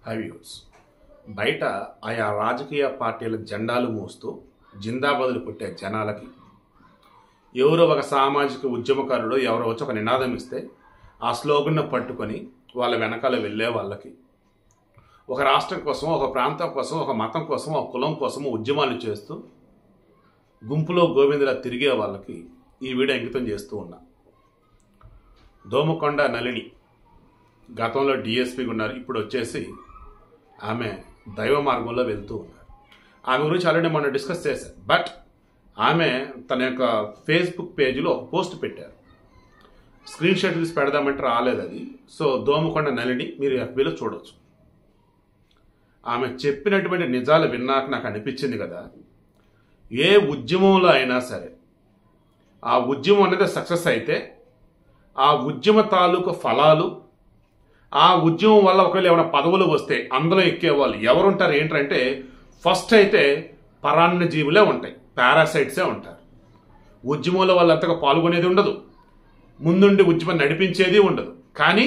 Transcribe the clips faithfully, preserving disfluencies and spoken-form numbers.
హైవ్యూస్ బయట ఆయా రాజకీయ పార్టీల జెండాలు మోస్తూ జిందాబాదులు కొట్టే జనాలకి ఎవరో ఒక సామాజిక ఉద్యమకారుడు ఎవరో వచ్చి ఒక నినాదం ఇస్తే ఆ స్లోగన్ను పట్టుకొని వాళ్ళ వెనకాల వెళ్ళే వాళ్ళకి ఒక రాష్ట్రం కోసం, ఒక ప్రాంతం కోసం, ఒక మతం కోసం, ఒక కులం కోసం ఉద్యమాలు చేస్తూ గుంపులో గోవిందులా తిరిగే వాళ్ళకి ఈ వీడియో అంకితం చేస్తూ ఉన్నా. దోమకొండ నళిని గతంలో డిఎస్పీగా ఉన్నారు, ఇప్పుడు వచ్చేసి ఆమె దైవ మార్గంలో వెళ్తూ ఉన్నారు. ఆమె గురించి ఆల్రెడీ మనం డిస్కస్ చేశాం. బట్ ఆమె తన యొక్క ఫేస్బుక్ పేజీలో ఒక పోస్ట్ పెట్టారు. స్క్రీన్ షాట్ తీసి పెడదామంటే రాలేదు అది. సో దోమకొండ నళిని మీరు ఎఫ్బీలో చూడవచ్చు. ఆమె చెప్పినటువంటి నిజాలు విన్నాక నాకు అనిపించింది కదా, ఏ ఉద్యమంలో అయినా సరే ఆ ఉద్యమం అనేది సక్సెస్ అయితే ఆ ఉద్యమ తాలూకు ఫలాలు, ఆ ఉద్యమం వల్ల ఒకవేళ ఏమైనా పదవులు వస్తే అందులో ఎక్కేవాళ్ళు ఎవరుంటారు ఏంటంటే ఫస్ట్ అయితే పరాన్న జీవులే ఉంటాయి, పారాసైట్సే ఉంటారు. ఉద్యమంలో వాళ్ళు అంతగా పాల్గొనేది ఉండదు, ముందుండి ఉద్యమం నడిపించేది ఉండదు. కానీ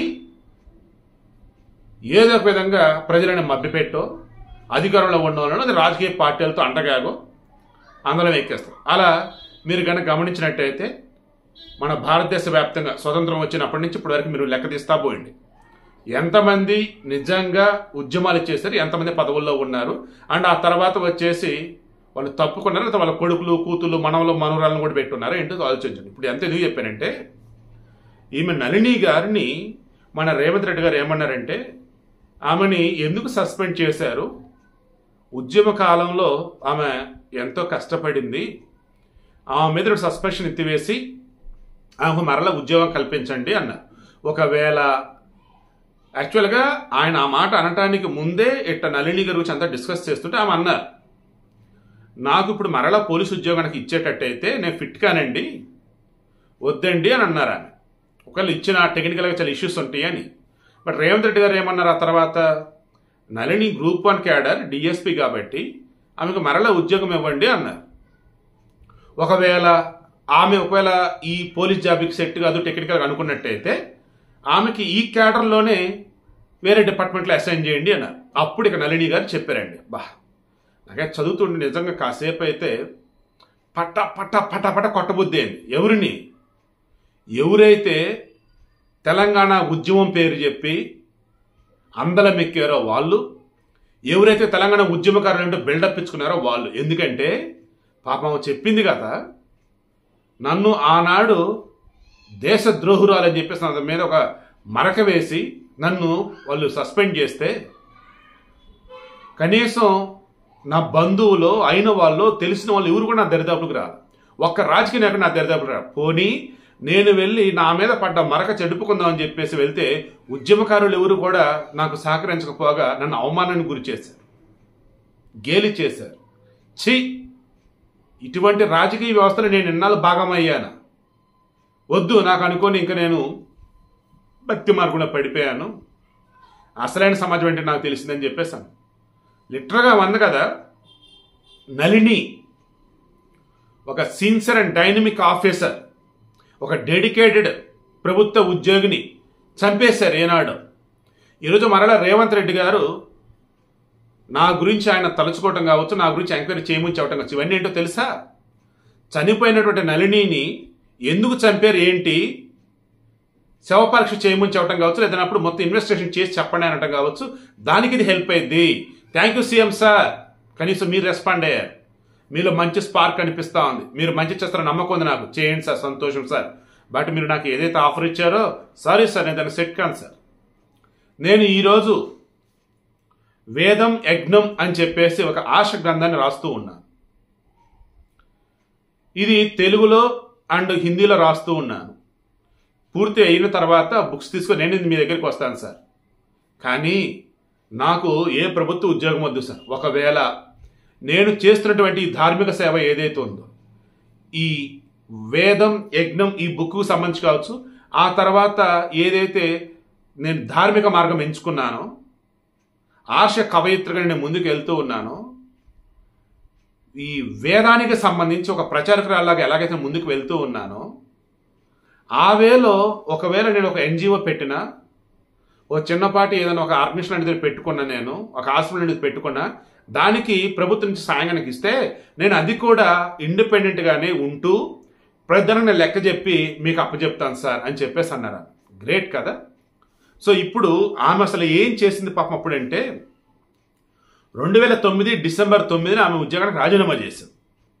ఏదో ఒక విధంగా ప్రజలను మభ్యపెట్టో అధికారంలో ఉండవాలని అది రాజకీయ పార్టీలతో అండగాగో అందరం ఎక్కేస్తారు. అలా మీరు కనుక గమనించినట్టయితే మన భారతదేశ వ్యాప్తంగా స్వతంత్రం వచ్చినప్పటి నుంచి ఇప్పటి వరకు మీరు లెక్క తీస్తా పోయింది ఎంతమంది నిజంగా ఉద్యమాలు చేశారు, ఎంతమంది పదవుల్లో ఉన్నారు, అండ్ ఆ తర్వాత వచ్చేసి వాళ్ళు తప్పుకున్నారు, లేదా వాళ్ళ కొడుకులు, కూతుళ్ళు, మనవలు, మనవరాలను కూడా పెట్టున్నారు. ఏంటో ఆలోచించండి. ఇప్పుడు ఎంత ఎందుకు చెప్పానంటే, ఈమె నళిని గారిని మన రేవంత్ రెడ్డి గారు ఏమన్నారంటే ఆమెని ఎందుకు సస్పెండ్ చేశారు, ఉద్యమ కాలంలో ఆమె ఎంతో కష్టపడింది, ఆమె మీద సస్పెన్షన్ ఎత్తివేసి ఆమెకు మరలా ఉద్యోగం కల్పించండి అన్నారు. ఒకవేళ యాక్చువల్గా ఆయన ఆ మాట అనటానికి ముందే ఇట్ట నళిని గారి గురించి అంతా డిస్కస్ చేస్తుంటే ఆమె అన్నారు, నాకు ఇప్పుడు మరలా పోలీసు ఉద్యోగానికి ఇచ్చేటట్టయితే నేను ఫిట్ కానండి, వద్దండి అని అన్నారు ఆమె. ఒకవేళ ఇచ్చిన టెక్నికల్గా చాలా ఇష్యూస్ ఉంటాయి అని. బట్ రేవంత్ రెడ్డి గారు ఏమన్నారు ఆ తర్వాత, Nalini group one cadre DSP కాబట్టి ఆమెకు మరలా ఉద్యోగం ఇవ్వండి అన్నారు. ఒకవేళ ఆమె ఒకవేళ ఈ పోలీస్ జాబ్కి సెట్ కాదు టెక్నికల్గా అనుకున్నట్టయితే ఆమెకి ఈ క్యాడర్లోనే వేరే డిపార్ట్మెంట్లో అసైన్ చేయండి అన్నారు. అప్పుడు ఇక నళిని గారు చెప్పారండి, బా నాకే చదువుతుండే నిజంగా కాసేపు అయితే పట్ట పట్ట పట్ట పట్ట కొట్టబుద్ది అయింది. ఎవరిని ఎవరైతే తెలంగాణ ఉద్యమం పేరు చెప్పి అందలం ఎక్కారో వాళ్ళు, ఎవరైతే తెలంగాణ ఉద్యమకారులు బిల్డప్ ఇచ్చుకున్నారో వాళ్ళు. ఎందుకంటే పాపం చెప్పింది కదా, నన్ను ఆనాడు దేశద్రోహురాలని చెప్పేసి నా మీద ఒక మరక వేసి నన్ను వాళ్ళు సస్పెండ్ చేస్తే కనీసం నా బంధువులు అయిన వాళ్ళు తెలిసిన వాళ్ళు ఎవరు కూడా నా దరిదాపులకు రాదు. ఒక్క రాజకీయ నాయకుడు నా దరిదాపులకు రాదు. పోనీ నేను వెళ్ళి నా మీద పడ్డ మరక చెడుపుకుందామని చెప్పేసి వెళ్తే ఉద్యమకారులు ఎవరు కూడా నాకు సహకరించకపోగా నన్ను అవమానానికి గురి చేశారు, గేలి చేశారు. ఛీ, ఇటువంటి రాజకీయ వ్యవస్థలో నేను ఎన్నాళ్ళు భాగమయ్యాను, వద్దు నాకు అనుకోని ఇంకా నేను భక్తి మార్గంలో పడిపోయాను, అసలైన సమాజం అంటే నాకు తెలిసిందని చెప్పేశాను. లిటరల్గా వంద కదా, నళిని ఒక సిన్సియర్ అండ్ డైనమిక్ ఆఫీసర్, ఒక డెడికేటెడ్ ప్రభుత్వ ఉద్యోగిని చంపేశారు ఏనాడు. ఈరోజు మరలా రేవంత్ రెడ్డి గారు నా గురించి ఆయన తలుచుకోవటం కావచ్చు, నా గురించి ఎంక్వైరీ చేయమని చెప్పడం కావచ్చు. ఇవన్నీ ఏంటో తెలుసా? చనిపోయినటువంటి నళినిని ఎందుకు చంపారు ఏంటి, శవపరీక్ష చేయమని చెప్పడం కావచ్చు, లేదన్నప్పుడు అప్పుడు మొత్తం ఇన్వెస్టిగేషన్ చేసి చెప్పండి అనటం కావచ్చు. దానికి ఇది హెల్ప్ అయ్యింది. థ్యాంక్ యూ సీఎం సార్, కనీసం మీరు రెస్పాండ్ అయ్యారు, మీలో మంచి స్పార్క్ అనిపిస్తూ ఉంది, మీరు మంచి చేస్తారని నమ్మకం ఉంది నాకు, చేయండి సార్, సంతోషం సార్. బట్ మీరు నాకు ఏదైతే ఆఫర్ ఇచ్చారో సారీ సార్, నేను దాన్ని సెట్ కాను సార్. నేను ఈరోజు వేదం యజ్ఞం అని చెప్పేసి ఒక ఆశ గ్రంథాన్ని రాస్తూ ఉన్నాను. ఇది తెలుగులో అండ్ హిందీలో రాస్తూ ఉన్నాను. పూర్తి అయిన తర్వాత బుక్స్ తీసుకొని నేను మీ దగ్గరికి వస్తాను సార్. కానీ నాకు ఏ ప్రభుత్వ ఉద్యోగం వద్దు సార్. ఒకవేళ నేను చేస్తున్నటువంటి ధార్మిక సేవ ఏదైతే ఉందో, ఈ వేదం యజ్ఞం ఈ బుక్కు సంబంధించి కావచ్చు, ఆ తర్వాత ఏదైతే నేను ధార్మిక మార్గం ఎంచుకున్నానో, ఆర్ష కవయిత్రిగా నేను ముందుకు వెళ్తూ ఉన్నానో, ఈ వేదానికి సంబంధించి ఒక ప్రచారకురాలాగా ఎలాగైతే ముందుకు వెళ్తూ ఉన్నానో, ఆ వేలో ఒకవేళ నేను ఒక ఎన్జిఓ పెట్టినా, ఒక చిన్నపాటి ఏదైనా ఒక ఆర్గనైజేషన్ అనేది పెట్టుకున్నా, నేను ఒక హాస్పిటల్ అనేది పెట్టుకున్నా, దానికి ప్రభుత్వం నుంచి సాయం కనుక ఇస్తే నేను అది కూడా ఇండిపెండెంట్గానే ఉంటూ ప్రధానంగా లెక్క చెప్పి మీకు అప్పచెప్తాను సార్ అని చెప్పేసి అన్నారు. గ్రేట్ కదా. సో ఇప్పుడు ఆమె అసలు ఏం చేసింది పాపం అప్పుడంటే, రెండు వేల తొమ్మిది డిసెంబర్ తొమ్మిదిన ఆమె ఉద్యోగానికి రాజీనామా చేసింది.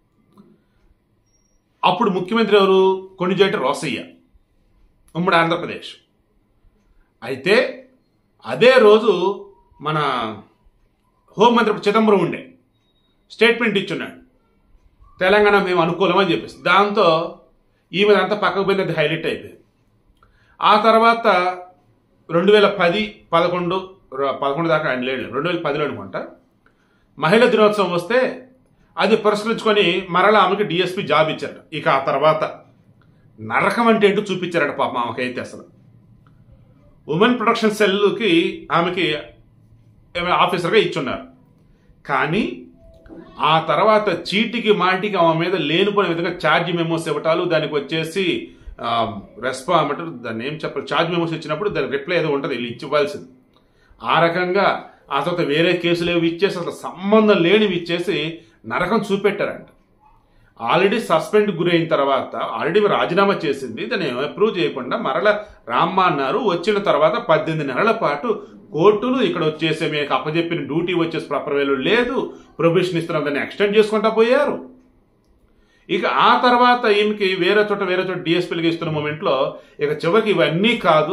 అప్పుడు ముఖ్యమంత్రి ఎవరు? కొణిజేటి రోసయ్య, ఉమ్మడి ఆంధ్రప్రదేశ్. అయితే అదే రోజు మన హోంమంత్రి చిదంబరం ఉండే స్టేట్మెంట్ ఇచ్చున్నాడు, తెలంగాణ మేము అనుకూలం అని చెప్పేసి. దాంతో ఈమె అంతా పక్కకు పోయింది, అది హైలైట్ అయిపోయింది. ఆ తర్వాత రెండు వేల పది పదకొండు పదకొండు దాకా ఆయన లేడు, రెండు వేల పదిలో అనుకుంటా మహిళా దినోత్సవం వస్తే అది పురస్కరించుకొని మరలా ఆమెకి డిఎస్పీ జాబ్ ఇచ్చారట. ఇక ఆ తర్వాత నరకం అంటే ఏంటో చూపించారట పాపం ఆమెకైతే. అసలు ఉమెన్ ప్రొటెక్షన్ సెల్కి ఆమెకి ఆఫీసర్గా ఇచ్చున్నారు. కానీ ఆ తర్వాత చీటికి మాటికి ఆమె మీద లేనిపోయిన విధంగా ఛార్జ్ మెమోస్ ఇవ్వటాలు, దానికి వచ్చేసి రెస్పా అంటారు దాన్ని ఏం చెప్పాలి, ఛార్జ్ మెమోస్ ఇచ్చినప్పుడు దానికి రిప్లై ఏదో ఉంటుంది వీళ్ళు ఇచ్చివ్వాల్సింది. ఆ రకంగా ఆ తర్వాత వేరే కేసులు ఏవి ఇచ్చేసి అసలు సంబంధం లేనివి ఇచ్చేసి నరకం చూపెట్టారంట. ఆల్రెడీ సస్పెండ్ గురైన తర్వాత ఆల్రెడీ రాజీనామా చేసింది, దాన్ని అప్రూవ్ చేయకుండా మరలా రామ్మ అన్నారు. వచ్చిన తర్వాత పద్దెనిమిది నెలల పాటు కోర్టులు ఇక్కడ వచ్చేసి మీకు అప్పచెప్పిన డ్యూటీ వచ్చేసి ప్రాపర్ వేలు లేదు, ప్రొబేషన్ ఇస్తున్న దాన్ని ఎక్స్టెండ్ చేసుకుంటా పోయారు. ఇక ఆ తర్వాత ఈమెకి వేరే చోట వేరే చోట డిఎస్పీలకి ఇస్తున్న మూమెంట్లో ఇక చివరికి ఇవన్నీ కాదు,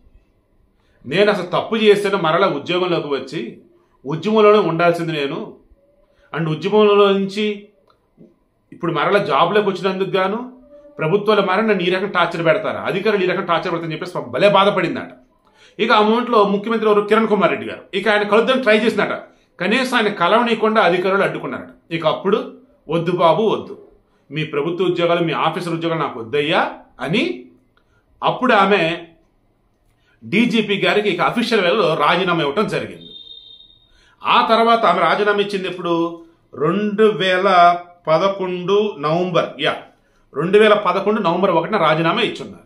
నేను అసలు తప్పు చేస్తేనే మరలా ఉద్యోగంలోకి వచ్చి ఉద్యమంలోనే ఉండాల్సింది నేను, అండ్ ఉద్యమంలో నుంచి ఇప్పుడు మరలా జాబ్లోకి వచ్చినందుకు గాను ప్రభుత్వాలు మరణ నన్ను ఈ రకం టార్చర్ పెడతారు, అధికారులు ఈ రకం టార్చర్ పెడతారని చెప్పేసి భలే బాధపడిందట. ఇక ఆ మూమెంట్లో ముఖ్యమంత్రి ఎవరు? కిరణ్ కుమార్ రెడ్డి గారు. ఇక ఆయన కలుద్దాం ట్రై చేసినట, కనీసం ఆయన కలవనీయకుండా అధికారులు అడ్డుకున్నారట. ఇక అప్పుడు వద్దు బాబు వద్దు, మీ ప్రభుత్వ ఉద్యోగాలు మీ ఆఫీసర్ ఉద్యోగాలు నాకు వద్దయ్యా అని అప్పుడు ఆమె డీజీపీ గారికి ఇక అఫీషియల్ వేలో రాజీనామా ఇవ్వటం జరిగింది. ఆ తర్వాత ఆమె రాజీనామా ఇచ్చింది ఇప్పుడు రెండు వేల పదకొండు నవంబర్ యా రెండు వేల పదకొండు నవంబర్ ఒకటిన రాజీనామా ఇచ్చున్నారు.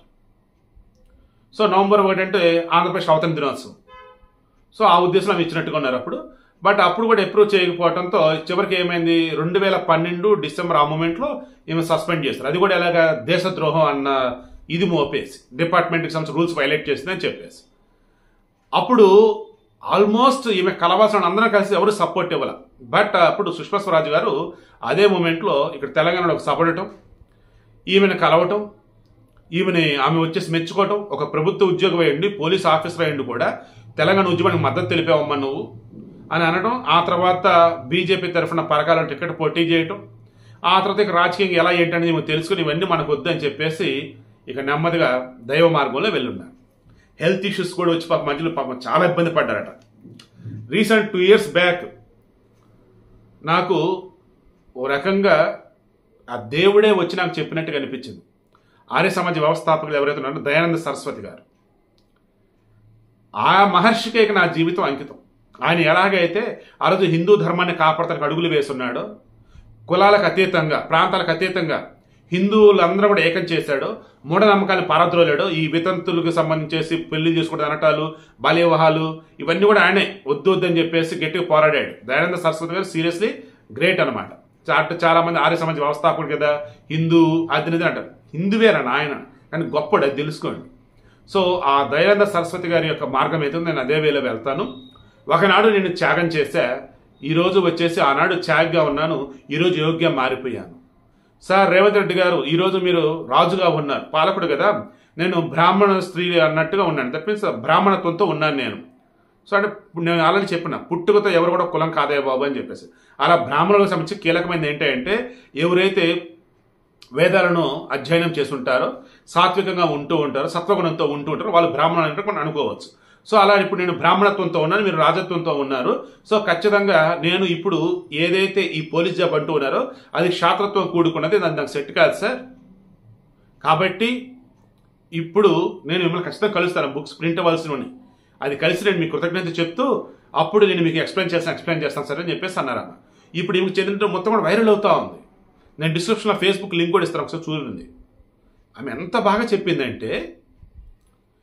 సో నవంబర్ ఒకటి అంటే ఆంధ్రప్రదేశ్ అవతరణ దినోత్సవం. సో ఆ ఉద్దేశంలో ఆమె ఇచ్చినట్టుగా ఉన్నారు అప్పుడు. బట్ అప్పుడు కూడా అప్రూవ్ చేయకపోవడంతో చివరికి ఏమైంది, రెండు వేల పన్నెండు డిసెంబర్ ఆ మూమెంట్లో ఈమె సస్పెండ్ చేస్తారు. అది కూడా ఎలాగా దేశద్రోహం అన్న ఇది మోపేసి డిపార్ట్మెంట్కి సంబంధించిన రూల్స్ వైలేట్ చేసిందని చెప్పేసి. అప్పుడు ఆల్మోస్ట్ ఈమె కలవాల్సిన అందరం కలిసి ఎవరు సపోర్ట్ ఇవ్వాల. బట్ అప్పుడు సుష్మా స్వరాజ్ గారు అదే మూమెంట్లో ఇక్కడ తెలంగాణలో ఒక సభ ఉండటం, ఈమెను కలవటం, ఈమెని ఆమె వచ్చేసి మెచ్చుకోవటం, ఒక ప్రభుత్వ ఉద్యోగం అయ్యండి పోలీస్ ఆఫీసర్ అయ్యండి కూడా తెలంగాణ ఉద్యమానికి మద్దతు తెలిపావమ్మా నువ్వు అని అనడం. ఆ తర్వాత బీజేపీ తరఫున పరకాల టికెట్ పోటీ చేయటం, ఆ తర్వాత ఇక రాజకీయంగా ఎలా ఏంటనేది మేము తెలుసుకుని ఇవన్నీ మనకు వద్దని చెప్పేసి ఇక నెమ్మదిగా దైవ మార్గంలో వెళ్ళున్నారు. హెల్త్ ఇష్యూస్ కూడా వచ్చి పాప మధ్యలో పాపం చాలా ఇబ్బంది పడ్డారట. రీసెంట్ టూ ఇయర్స్ బ్యాక్ నాకు ఓ రకంగా ఆ దేవుడే వచ్చి నాకు చెప్పినట్టుగా అనిపించింది. ఆర్య సమాజ వ్యవస్థాపకులు ఎవరైతే ఉన్నారో దయానంద సరస్వతి గారు, ఆ మహర్షికే ఇక నా జీవితం అంకితం. ఆయన ఎలాగైతే ఆ రోజు హిందూ ధర్మాన్ని కాపాడతానికి అడుగులు వేసున్నాడో, కులాలకు అతీతంగా ప్రాంతాలకు అతీతంగా హిందువులందరూ కూడా ఏకం చేశాడో, మూఢనమ్మకాన్ని పారద్రోలాడో, ఈ వితంతులకు సంబంధించేసి పెళ్లి చేసుకోవడం అనటాలు బాల్య వివాహాలు ఇవన్నీ కూడా ఆయనే వద్దు వద్దని చెప్పేసి గట్టిగా పోరాడాడు. దయానంద సరస్వతి గారు సీరియస్లీ గ్రేట్ అనమాట. చాలా మంది ఆర్య సమాజ వ్యవస్థాపకుడు కదా, హిందూ అదినిది అంటారు, హిందువేరని ఆయన కానీ గొప్పడు, అది తెలుసుకోండి. సో ఆ దయానంద సరస్వతి గారి యొక్క మార్గం అయితే నేను అదే వేలో వెళ్తాను. ఒకనాడు నేను త్యాగం చేశా, ఈరోజు వచ్చేసి ఆనాడు త్యాగ్గా ఉన్నాను, ఈరోజు యోగ్యం మారిపోయాను. సార్ రేవంత్ రెడ్డి గారు ఈరోజు మీరు రాజుగా ఉన్నారు, పాలకుడు కదా, నేను బ్రాహ్మణ స్త్రీ అన్నట్టుగా ఉన్నాను, దట్ మీన్స్ బ్రాహ్మణత్వంతో ఉన్నాను నేను. సో అంటే నేను ఆల్రెడీ చెప్పిన పుట్టుకతో ఎవరు కూడా కులం కాదే బాబు అని చెప్పేసి. అలా బ్రాహ్మణులకు సంబంధించి కీలకమైనది ఏంటంటే ఎవరైతే వేదాలను అధ్యయనం చేస్తుంటారో, సాత్వికంగా ఉంటూ ఉంటారో, సత్వగుణంతో ఉంటూ ఉంటారో వాళ్ళు బ్రాహ్మణులు అంటే మనం అనుకోవచ్చు. సో అలా ఇప్పుడు నేను బ్రాహ్మణత్వంతో ఉన్నాను, మీరు రాజత్వంతో ఉన్నారు. సో ఖచ్చితంగా నేను ఇప్పుడు ఏదైతే ఈ పోలీస్ జాబ్ అంటూ ఉన్నారో అది క్షాత్రత్వం కూడుకున్నది, దాన్ని నాకు సెట్ కాదు సార్. కాబట్టి ఇప్పుడు నేను మిమ్మల్ని ఖచ్చితంగా కలుస్తాను, బుక్స్ ప్రింట్ అవ్వాల్సినవి అది కలిసి నేను మీకు కృతజ్ఞత చెప్తూ అప్పుడు నేను మీకు ఎక్స్ప్లెయిన్ చేస్తాను ఎక్స్ప్లెయిన్ చేస్తాను సార్ అని చెప్పేసి అన్నారు అన్న. ఇప్పుడు ఈమెకు చెందిన మొత్తం కూడా వైరల్ అవుతా ఉంది. నేను డిస్క్రిప్షన్లో ఫేస్బుక్ లింక్ కూడా ఇస్తాను, ఒకసారి చూడండి. ఆమె ఎంత బాగా చెప్పిందంటే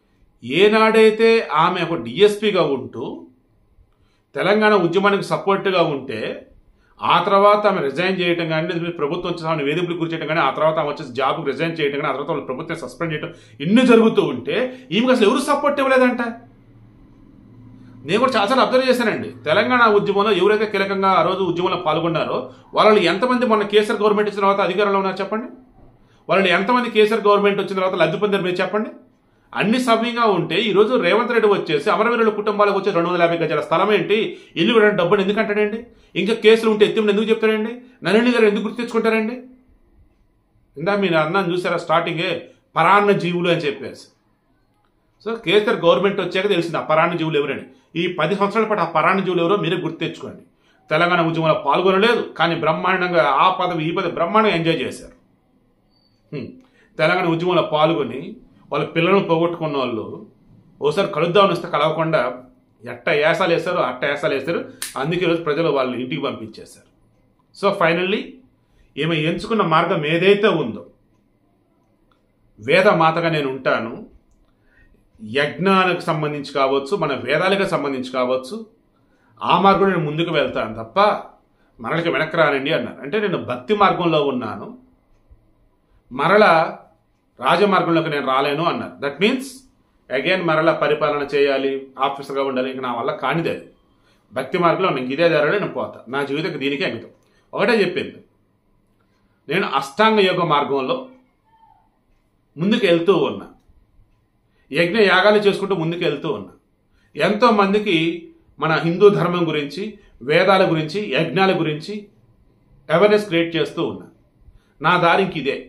ఏనాడైతే ఆమె ఒక డిఎస్పీగా ఉంటూ తెలంగాణ ఉద్యమానికి సపోర్ట్గా ఉంటే ఆ తర్వాత ఆమె రిజైన్ చేయడం కానీ ప్రభుత్వం వచ్చేసి ఆమె వేధింపులు గురి చేయడం కానీ ఆ తర్వాత ఆమె వచ్చేసి జాబ్కి రిజైన్ చేయడం కానీ ఆ తర్వాత వాళ్ళు ప్రభుత్వం సస్పెండ్ చేయడం ఇన్ని జరుగుతూ ఉంటే ఈమెకు అసలు ఎవరు సపోర్ట్ ఇవ్వలేదంట. నేను కూడా చాలాసార్లు అబ్జర్వ్ చేశానండి. తెలంగాణ ఉద్యమంలో ఎవరైతే కీలకంగా ఆ రోజు ఉద్యమంలో పాల్గొన్నారో వాళ్ళు ఎంతమంది మొన్న కేసీఆర్ గవర్నమెంట్ వచ్చిన తర్వాత అధికారంలో ఉన్నారు చెప్పండి. వాళ్ళు ఎంతమంది కేసీఆర్ గవర్నమెంట్ వచ్చిన తర్వాత లబ్ధి పొందారు మీరు చెప్పండి. అన్ని సవ్యంగా ఉంటే ఈరోజు రేవంత్ రెడ్డి వచ్చేసి అమరవీరుల కుటుంబాలకు వచ్చి రెండు వందల యాభై గజాల స్థలం ఏంటి, ఇల్లు కూడా డబ్బులు ఎందుకంటాడండి? ఇంకా కేసులు ఉంటే ఎత్తిమని ఎందుకు చెప్తాడండి? నరేంద్ర గారు ఎందుకు గుర్తు తెచ్చుకుంటారండి? ఇందా మీరు అన్నాను చూసారా స్టార్టింగే పరాన్న జీవులు అని చెప్పేసి. సో కేసీఆర్ గవర్నమెంట్ వచ్చాక తెలిసింది ఆ పరాన్న జీవులు ఎవరని. ఈ పది సంవత్సరాల పాటు ఆ పరాన్న జీవులు ఎవరో మీరే గుర్తు తెచ్చుకోండి. తెలంగాణ ఉద్యమంలో పాల్గొనలేదు కానీ బ్రహ్మాండంగా ఆ పదవి ఈ పదవి బ్రహ్మాండంగా ఎంజాయ్ చేశారు. తెలంగాణ ఉద్యమంలో పాల్గొని వాళ్ళ పిల్లలను పోగొట్టుకున్న వాళ్ళు ఓసారి కలుద్దామని వస్తే కలవకుండా ఎట్ట ఏసాలు వేస్తారు అట్ట ఏసాలు వేస్తారు. అందుకే ఈరోజు ప్రజలు వాళ్ళు ఇంటికి పంపించేశారు. సో ఫైనల్లీ ఈమె ఎంచుకున్న మార్గం ఏదైతే ఉందో వేద మాతగా నేను ఉంటాను, యజ్ఞానికి సంబంధించి కావచ్చు మన వేదాలకు సంబంధించి కావచ్చు ఆ మార్గంలో నేను ముందుకు వెళ్తాను తప్ప మరలకి వెనక్కి రానండి అన్నారు. అంటే నేను భక్తి మార్గంలో ఉన్నాను, మరల రాజమార్గంలోకి నేను రాలేను అన్నారు. దట్ మీన్స్ అగైన్ మరల పరిపాలన చేయాలి, ఆఫీసర్గా ఉండాలి, ఇంక నా వల్ల కానిదే. భక్తి మార్గంలో ఇంక ఇదే దారిలో నేను పోతా, నా జీవితం దీనికే అంకితం. ఒకటే చెప్పింది, నేను అష్టాంగ యోగ మార్గంలో ముందుకు వెళ్తూ ఉన్నా, యజ్ఞ యాగాలు చేసుకుంటూ ముందుకు వెళ్తూ ఉన్నా. ఎంతోమందికి మన హిందూ ధర్మం గురించి వేదాల గురించి యజ్ఞాల గురించి అవేర్నెస్ క్రియేట్ చేస్తూ ఉన్నా. నా దారి ఇంక ఇదే.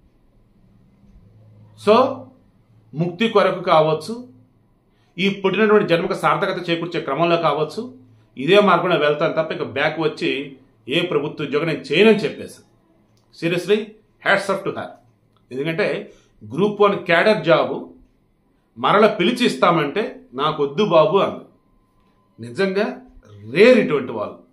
సో ముక్తి కొరకు కావచ్చు, ఈ పుట్టినటువంటి జన్మకు సార్థకత చేకూర్చే క్రమంలో కావచ్చు ఇదే మార్గంలో వెళ్తాను తప్ప ఇక బ్యాక్ వచ్చి ఏ ప్రభుత్వ ఉద్యోగం నేను చేయనని చెప్పేసాను. Seriously hats off to have. ఎందుకంటే గ్రూప్ వన్ క్యాడర్ జాబు మరల పిలిచి ఇస్తామంటే నాకు వద్దు బాబు అంది. నిజంగా రేర్ ఇటువంటి వాళ్ళు.